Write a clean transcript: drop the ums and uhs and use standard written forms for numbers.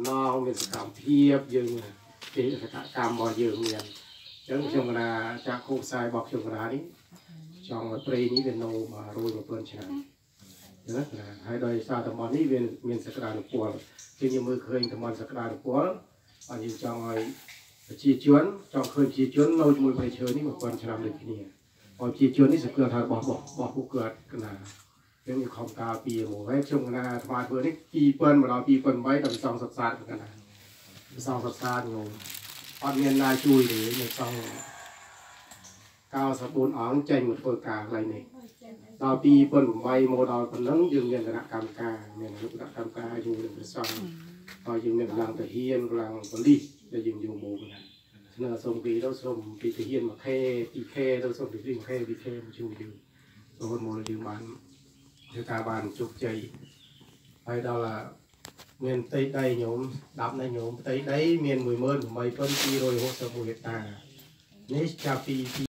ណងមានសកម្មភាពយើងពីសកម្មរបស់យើងមានអញ្ចឹងខ្ញុំណាចាក់គូផ្សាយរបស់ខ្ញុំណានេះចង់ឲ្យព្រៃនេះវានៅមករួច7ឆ្នាំណាហើយដោយសារតំបន់នេះវាមានសក្តានុពលគឺយើងមើលឃើញតំបន់សក្តានុពលអញ្ចឹងចង់ឲ្យប្រជាជនចង់ឃើញប្រជាជននៅជាមួយព្រៃឈើនេះ1000ឆ្នាំដូចគ្នាឲ្យប្រជាជននេះសង្កត់ថារបស់ពួកគាត់កណាយើងខំការពីមកហើយខ្ញុំកណាស្មាតធ្វើនេះ2000មកដល់2008ដល់សងសិក្សាកណាសងសិក្សាងងអត់មានណាជួយទេនៅសង94អង្គចេញមកធ្វើការកន្លែងនេះដល់2008មកដល់ប៉ុណ្ណឹងយើងមានគណៈកម្មការមានគណៈកម្មការយើងនឹងប្រសងហើយយើងមានកម្លាំងទាហានកម្លាំងប៉ូលីសដែលយើងយកមកណាស្នើសុំពីទៅសុំពីទាហាន 1K 2K ទៅសុំពី 1K 2K មកជួយយើងរហូតមកយើងបានធ្វើការបានជោគជ័យហើយដល់មានផ្ទៃដីញោមដាប់ណែញោមផ្ទៃដីមាន18261ហិកតានេះចាប់ពី